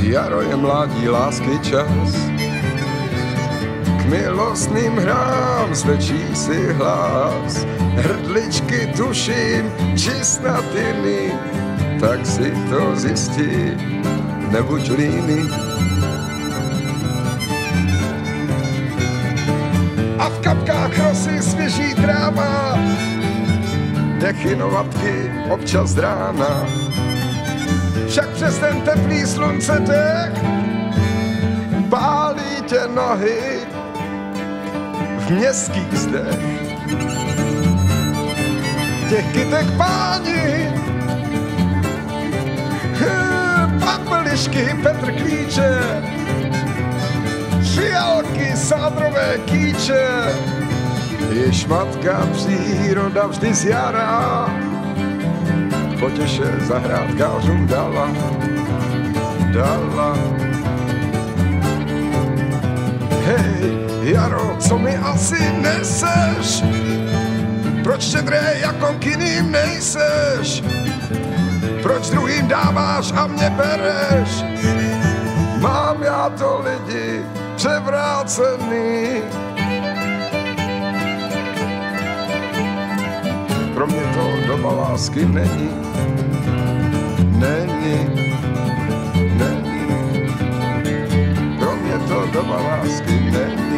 Jaro je mládí lásky čas, k milostným hrám zvečí si hlas. Hrdličky tuším, či snad jiný, tak si to zjistí, nebuď líný. A v kapkách rosy svěží tráva, dechynovatky občas rána. Však přes ten teplý slunce dech pálí tě nohy v městských zdech. Těch kytek páni, papelišky, Petr Klíče, fialky, sádrové kýče, již matka příroda vždy z jara potěše zahrádkářům dala. Hej, Jaro, co mi asi neseš? Proč štědré jako k jiným nejseš? Proč druhým dáváš a mě bereš? Mám já to lidi převrácený. Pro mě to doba lásky není. Pro mě to doba lásky není.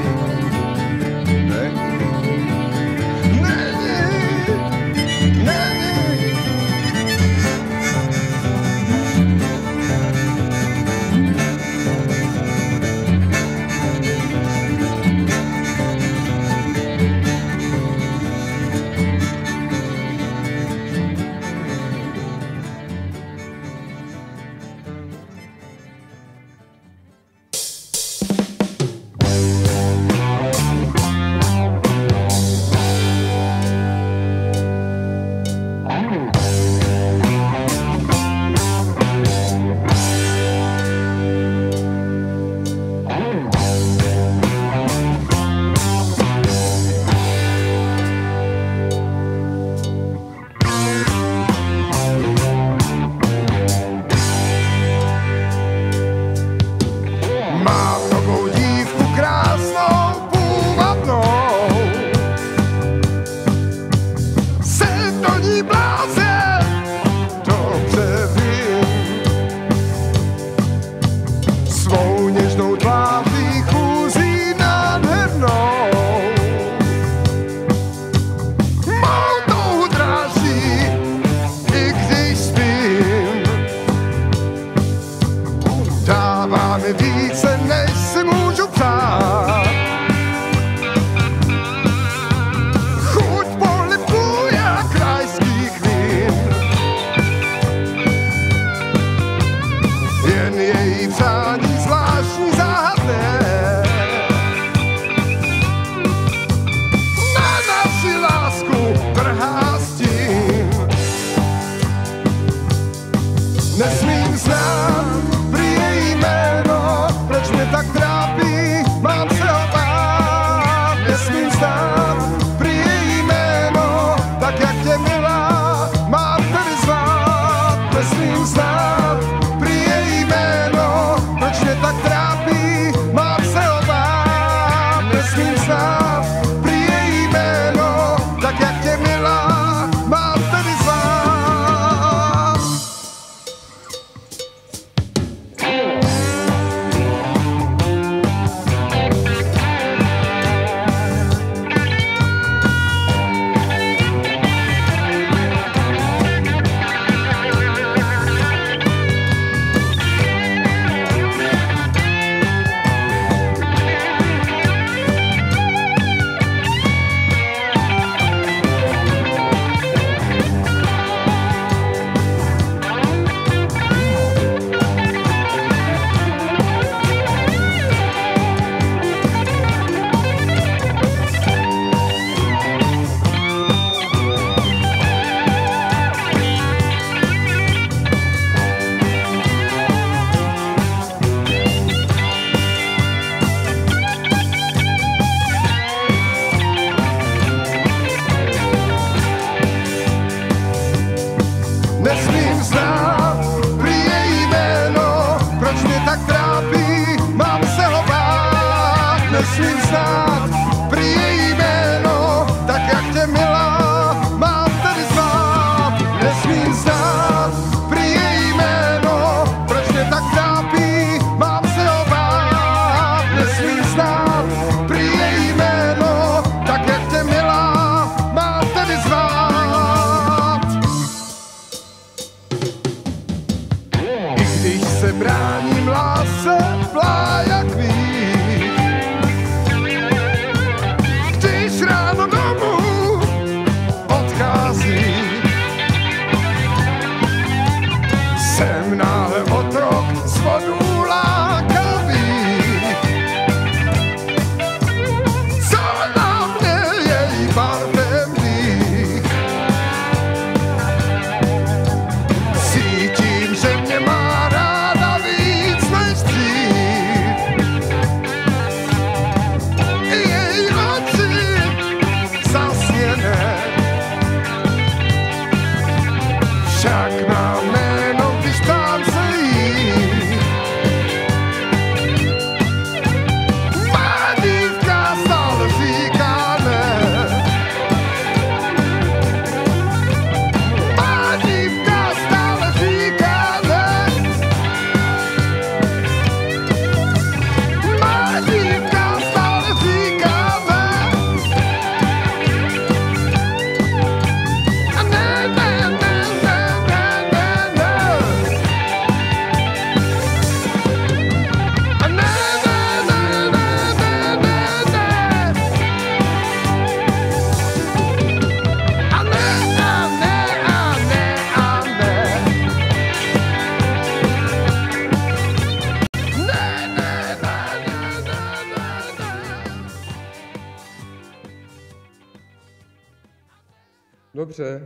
Dobře.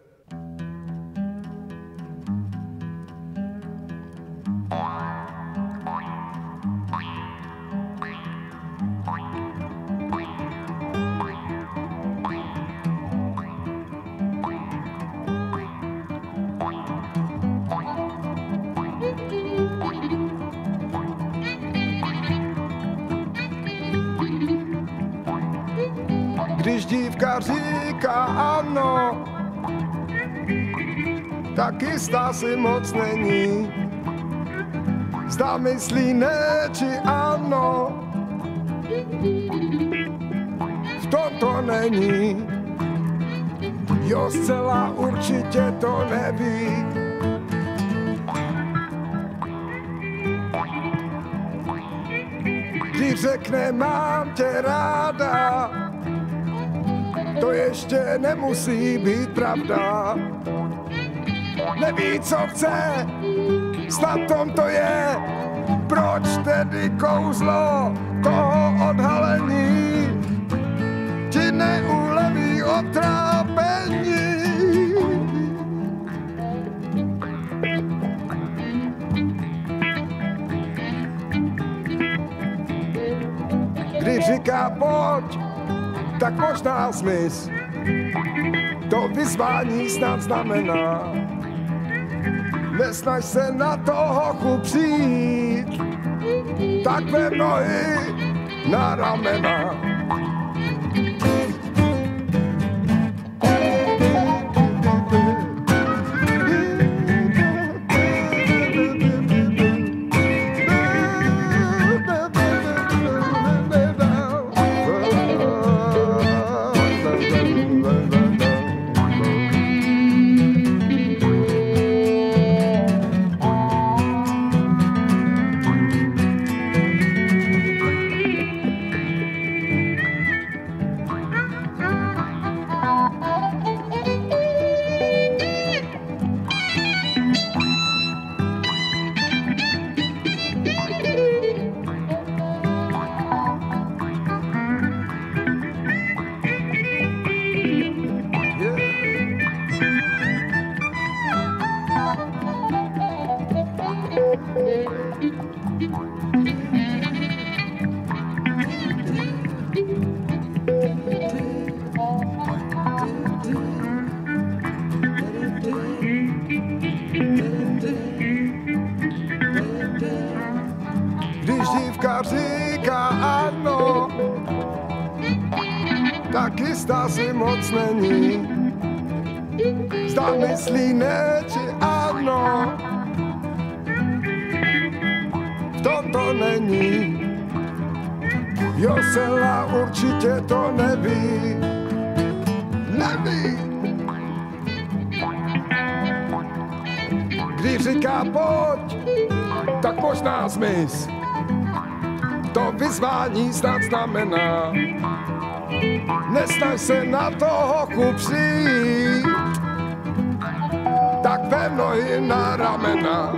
Když dívka říká ano, tak jistá si moc není. Zda myslí ne či ano, v tom to není. Jo, zcela určitě to neví. Když řekne mám tě ráda, to ještě nemusí být pravda. Neví, co chce, snad tom to je. Proč tedy kouzlo toho odhalení ti neuleví od trápení? Když říká pojď, tak možná smysl to vyzvání snad znamená. Nesnaž se na to hochu přijít, tak ve nohy na ramena. Když dívka říká ano, tak jistá si moc není. Zda myslí ne či ano, v tom to není. Jo, zcela určitě to neví. Neví. Když říká pojď, tak možná zmiz. To vyzvání snad znamená. Nesnaž se na to hochu přijít, tak ve nohy na ramena.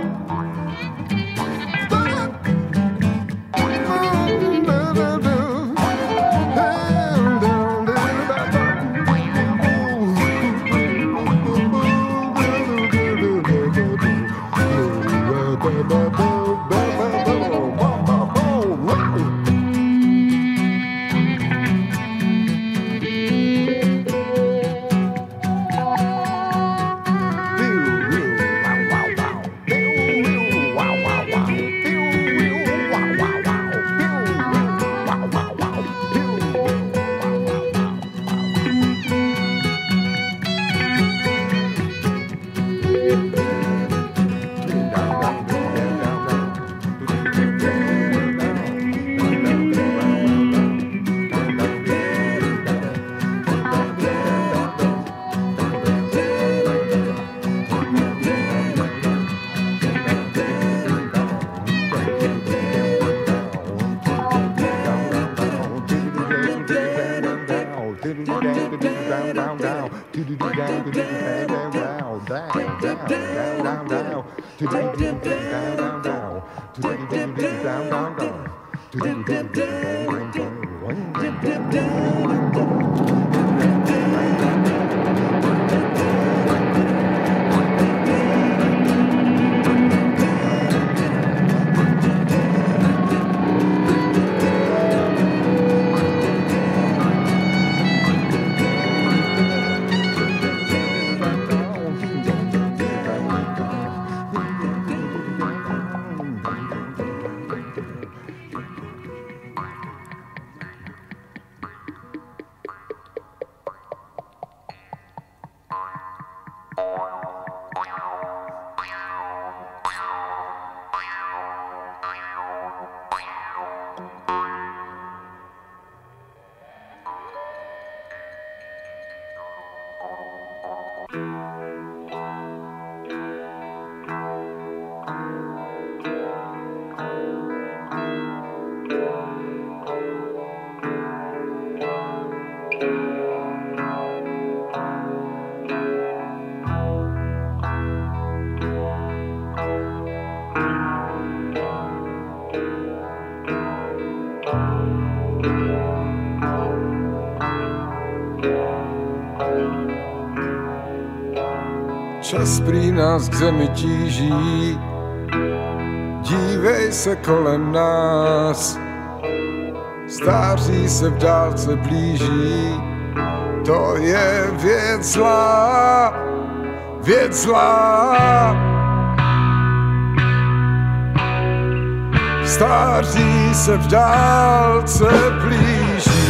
Čas prý nás k zemi tíží, dívej se kolem nás. Stáří se v dálce blíží, to je věc zlá, věc zlá. Stáří se v dálce blíží.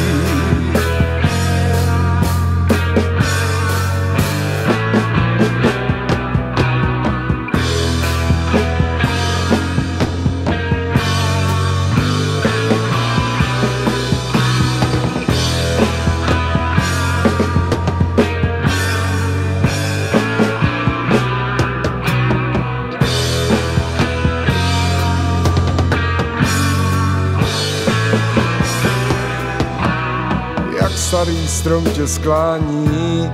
Starý strom tě sklání,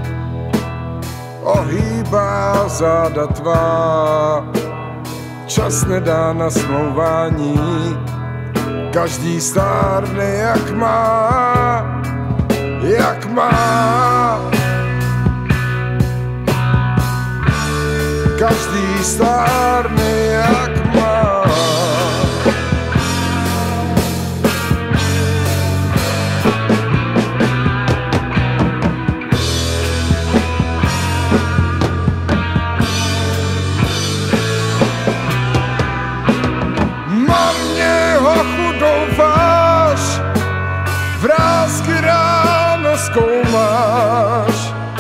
ohýbá záda tvá. Čas nedá na smlouvání, každý stárne jak má, jak má. Každý stárne jak má. Vrásky ráno zkoumáš,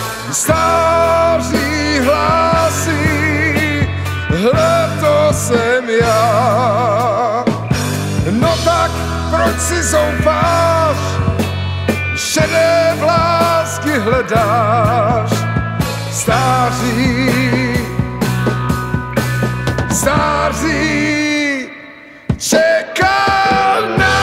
stáří hlásí, hle to jsem já. No tak proč si zoufáš, šedé vlásky hledáš, stáří, stáří čeká nás.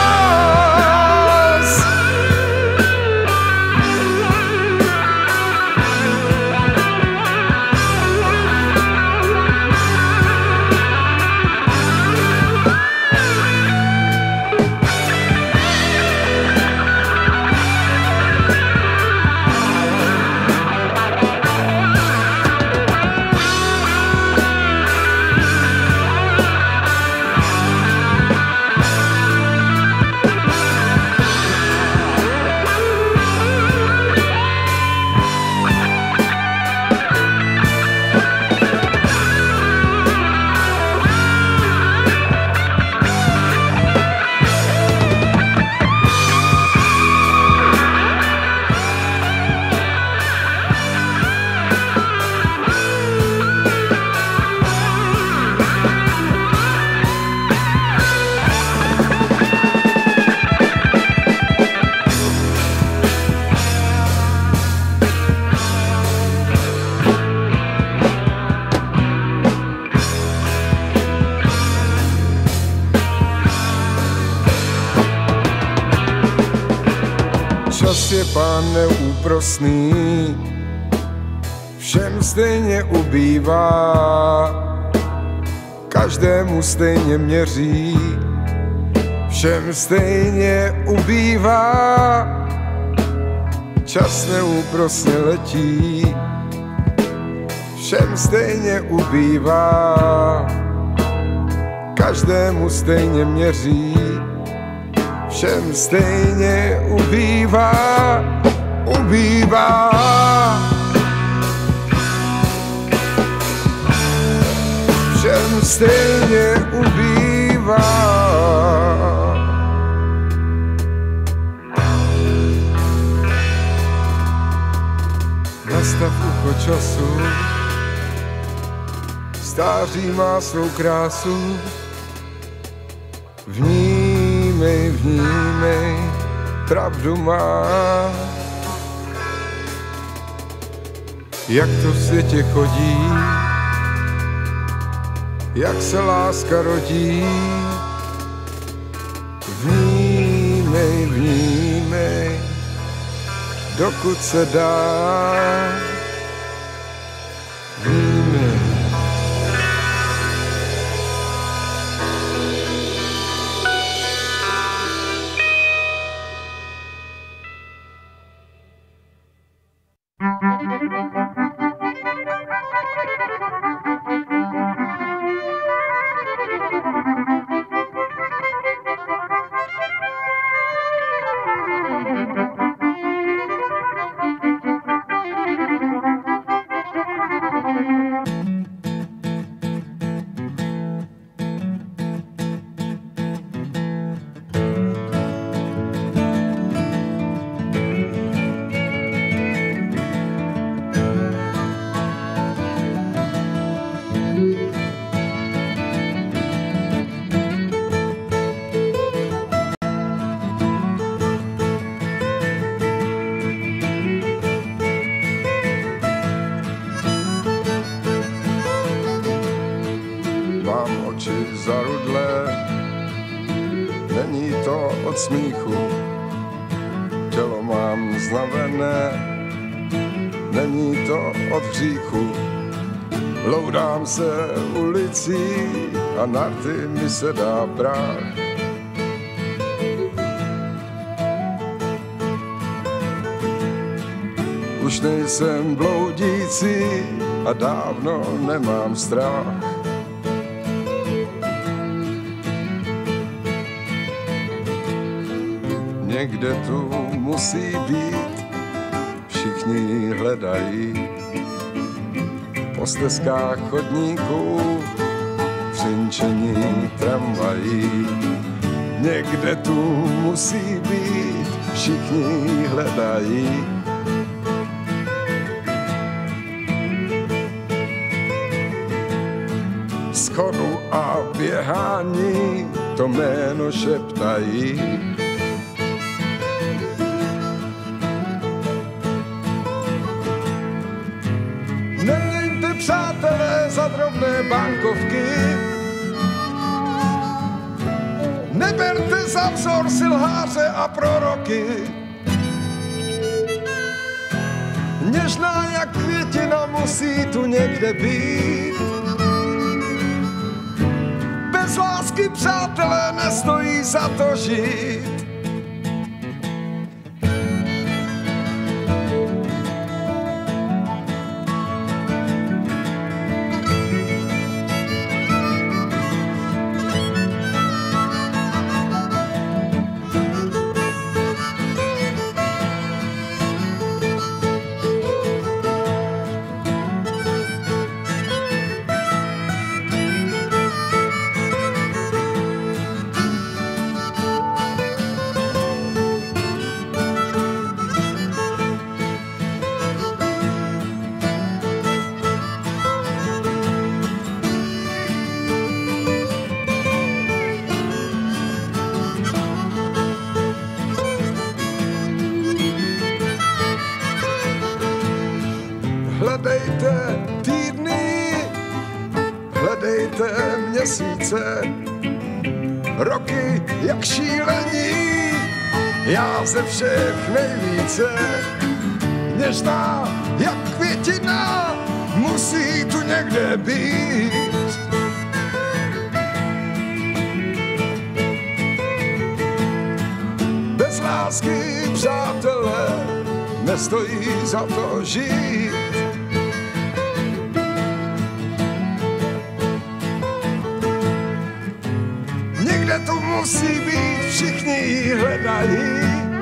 Čas je pán neúprosný, všem stejně ubývá, každému stejně měří, všem stejně ubývá. Čas neúprosně letí, všem stejně ubývá, každému stejně měří, všem stejně ubývá, ubývá. Všem stejně ubývá. Nastav ucho času, stáří má svou krásu. Vnímej, vnímej, pravdu má. Jak to v světě chodí, jak se láska rodí. Vnímej, vnímej, dokud se dá. Vnímej. od smíchu, tělo mám znavené, není to od hříchu. Loudám se ulicí a na ty mi se dá prach. Už nejsem bloudící a dávno nemám strach. Někde tu musí být, všichni hledají. Po stezkách chodníků, třinčení tramvají. Někde tu musí být, všichni hledají. Z chodu a běhání to jméno šeptají. Nemějte, přátelé, za drobné bankovky, neberte za vzor si lháře a proroky. Něžná jak květina musí tu někde být. Bez lásky, přátelé, nestojí za to žít. Hledejte týdny, hledejte měsíce, roky jak šílení, já ze všech nejvíce. Něžná jak květina musí tu někde být. Bez lásky, přátelé, nestojí za to žít. Někde tu musí být, všichni ji hledají.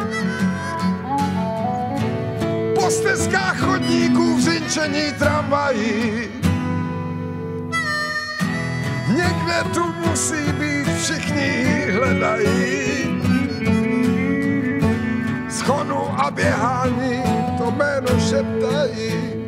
Po stezkách chodníků vřinčení tramvají. Někde tu musí být, všichni ji hledají. Z chodu a běhání to jméno šeptají.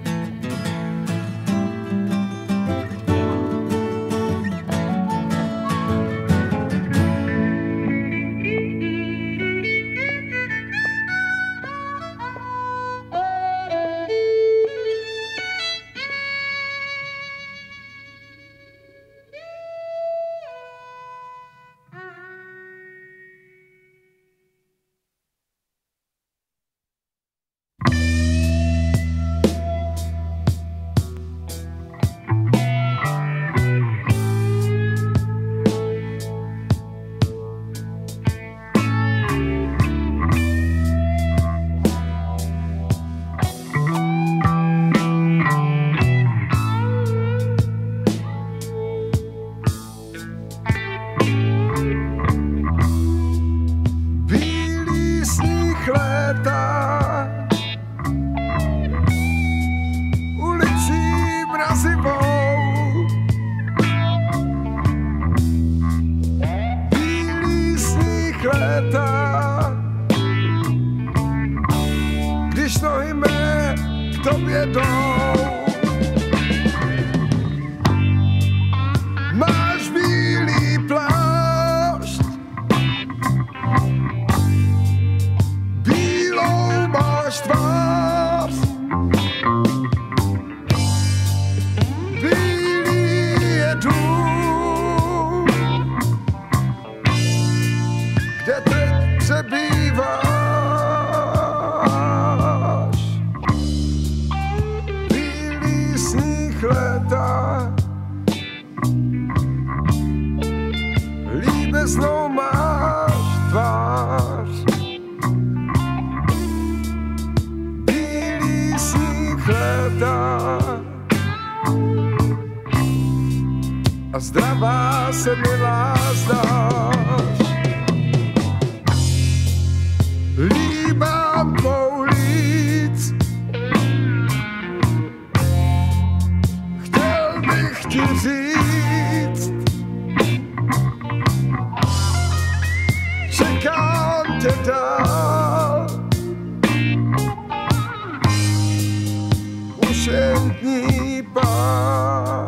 Když nohy mé k tobě jdou, máš bílý plášť, bílou máš tvář, bílý je dům, kde a zdravá se milá zdáš. Líbám tvou líc, chtěl bych ti říct, čekám tě dál, už jen dní pár.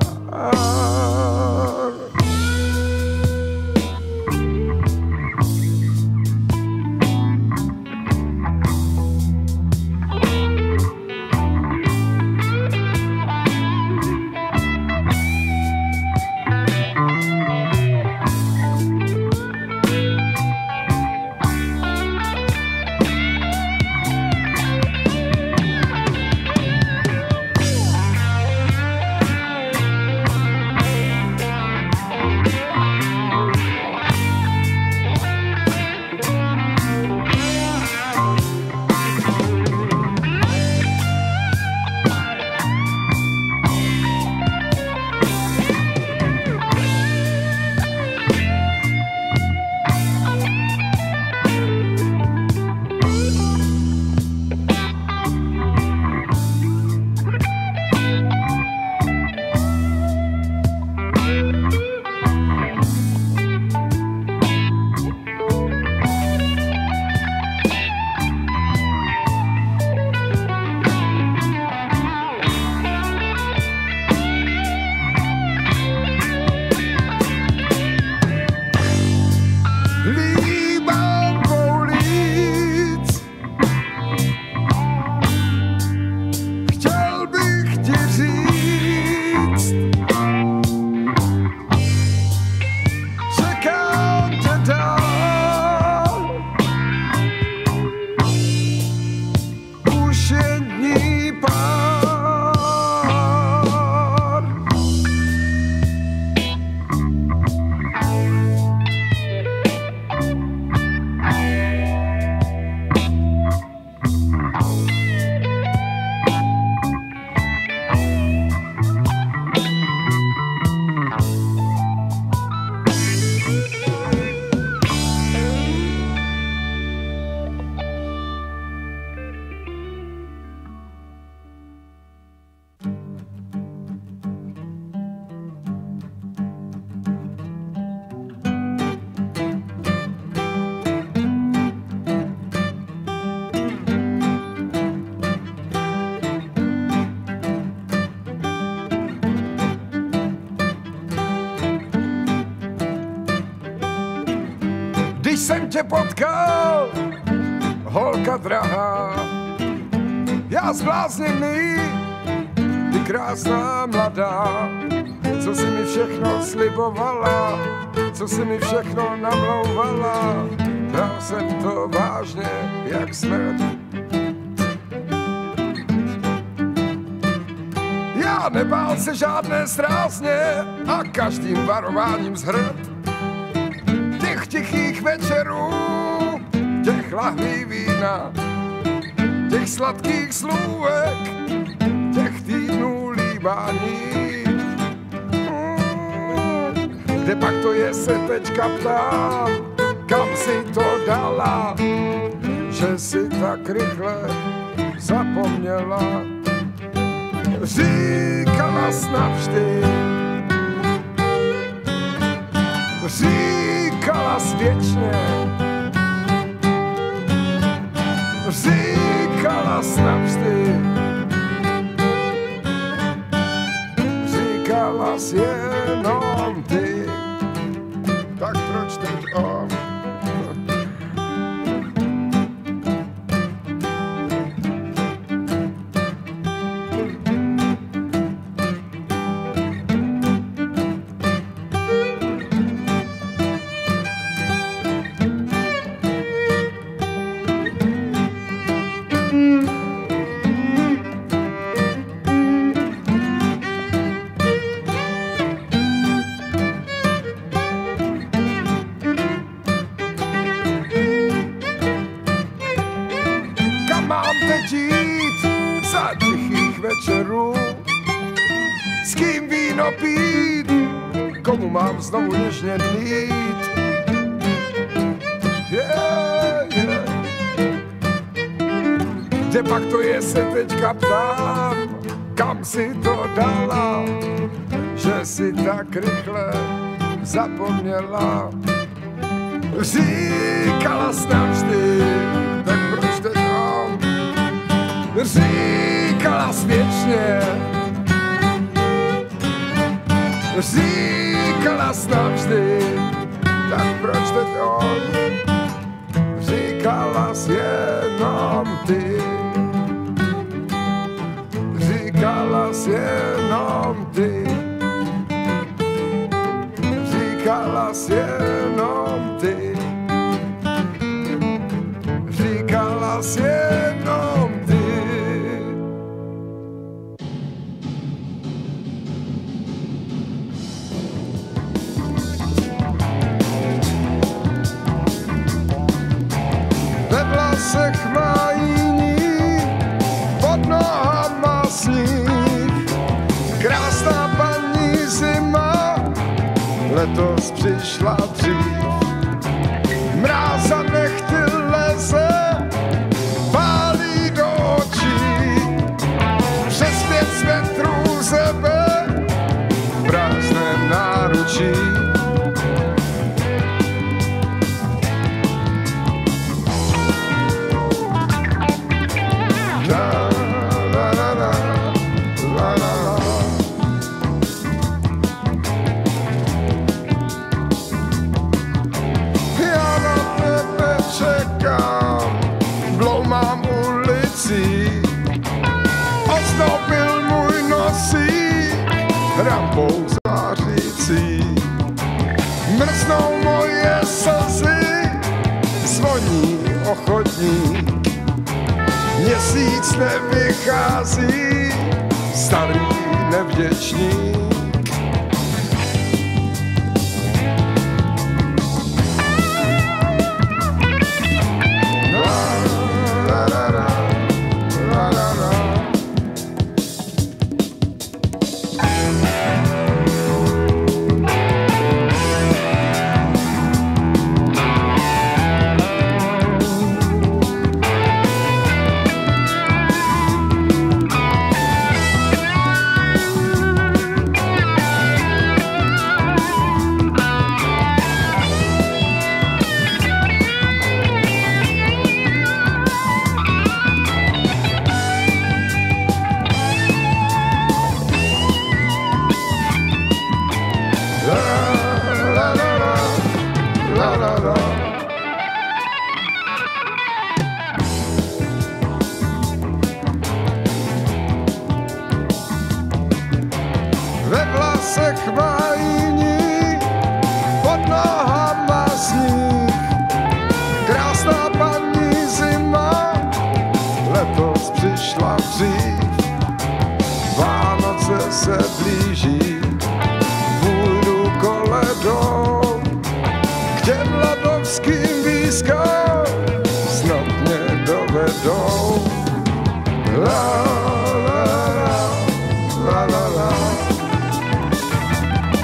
Když jsem tě potkal, holka drahá, já zblázněný, ty krásná mladá, co si mi všechno slibovala, co si mi všechno namlouvala, bral jsem to vážně jak smrt. Já nebál se žádné strásně a každým varováním zhrd. Těch tichých večerů, těch lahví vína, těch sladkých slůvek, těch týdnů líbání. Kde pak to je, se teďka ptám, kam si to dala, že si tak rychle zapomněla. Říkala navždy, říkala věčně, říkala navždy, říkala jenom ty, tak proč teď on? Za tichých večerů, s kým víno pít, komu mám znovu něžně dlít. Kde pak to je, se teďka ptám, kam si to dala, že si tak rychle zapomněla. Říkala jsi navždy, tak proč teď mám? Říkala jsi věčně, říkala jsi navždy, tak proč teď on? Říkala jsi jenom ty, říkala jsi jenom ty, říkala jsi jenom ty, říkala jsi jenom ty. Ve vlasech má jiní, pod nohama sníh, krásná paní zima, letos přišla dřív. Mráz za nechty leze, pálí do očí, přes 5 metrů zebe, v prázdném náručí. Ozdobил můj nosík rampou zářící. Mrznou moje slzy, zvoní ochotník. Měsíc nevychází, starý nevděčník. Ve vlasech má jiní, pod nohama sníh, krásná paní zima, letos přišla dřív. Vánoce se blíží, půjdu koledou, k těm ladovským výzkám snad mě dovedou. La la la la la la.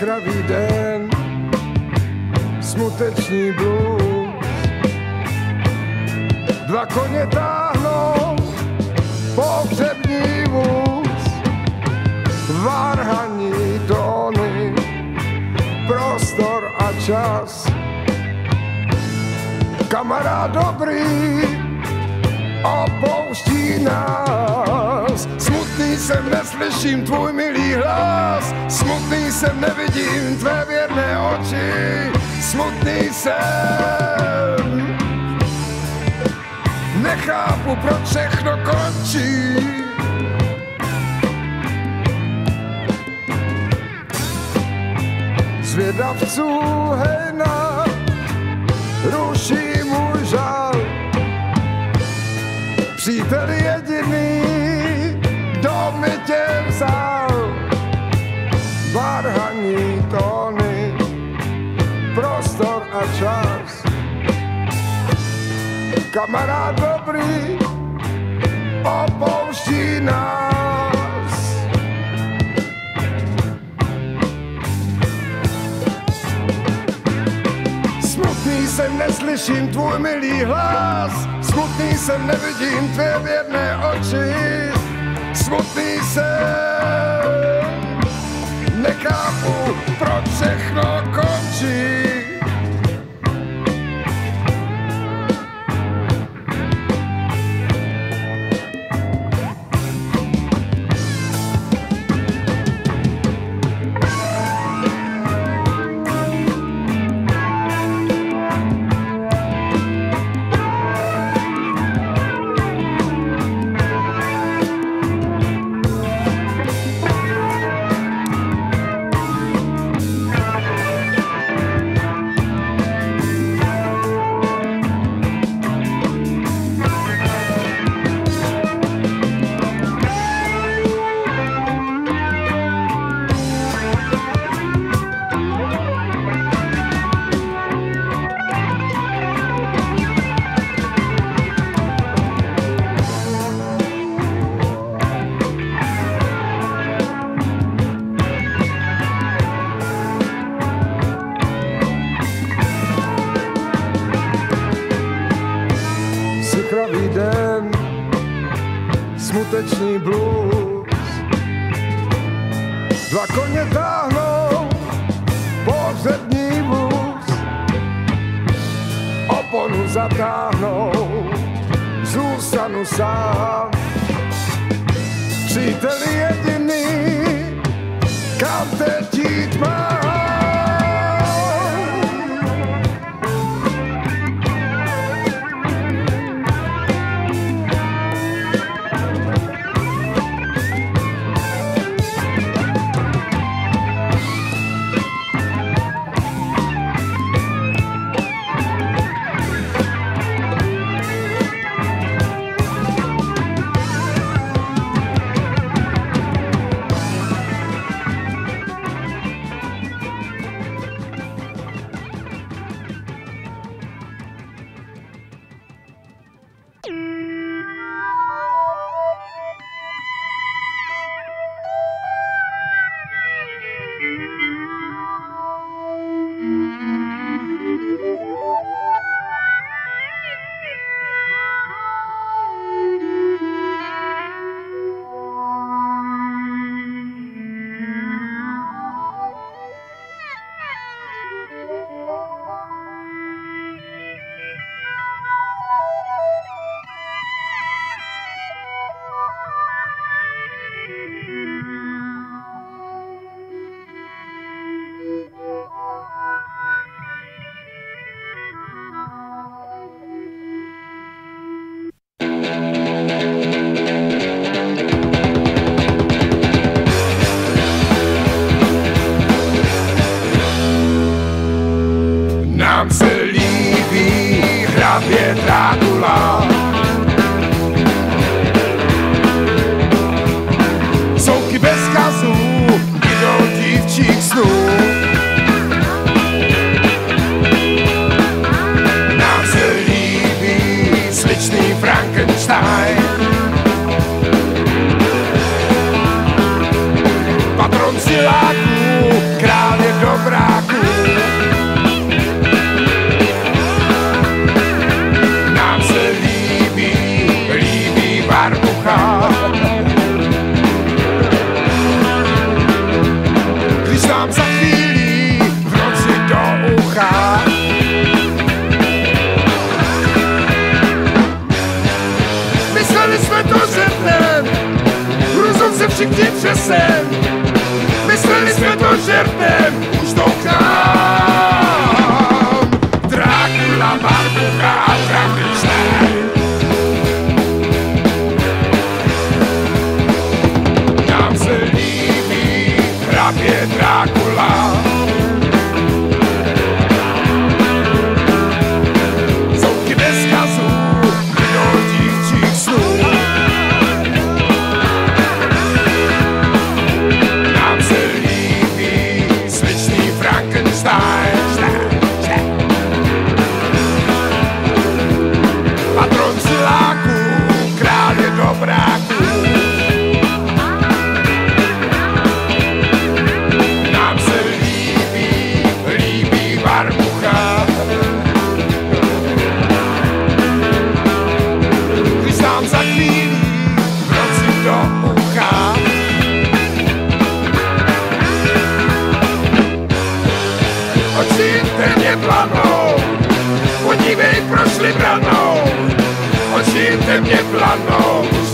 sichravý den, smuteční blues. Dva koně táhnou pohřební vůz, varhaní tóny, prostor a čas. Kamarád dobrý opouští nás. Smutný jsem, neslyším tvůj milý hlas, smutný jsem, nevidím tvé věrné oči, smutný jsem, nechápu, proč všechno končí. Zvědavců hejna ruší můj žal, přítel jediný, kdo mi tě vzal. Varhaní tóny, prostor a čas. Kamarád dobrý opouští nás. Smutný jsem, neslyším tvůj milý hlas, smutný jsem, nevidím tvé věrné oči, smutný jsem, nechápu, proč všechno končí. Sichravý den, smuteční blues. Dva koně táhnou pohřební vůz, oponu zatáhnou, zůstanu sám. Přítel jediný, kam teď jít mám. Nám se líbí hrabě Drákula, souky bez kazů, idol dívčích snů. Nám se líbí sličný Frankenstein, patron siláků, král je všichni přesen, mysleli jsme to žertem, už to kam. Drácula, Barbucha a Frankenstein. Nám se líbí hrabě Drácula. Zouky bez kazu, do dívčích snů. Nám se líbí sličný Frankenstein. Patron siláků, král je dobráků. Nám se líbí Barbucha. Když nám za chvíli v noci do ucha. Oči temně planou, podívej, prošli branou. Oči temně planou.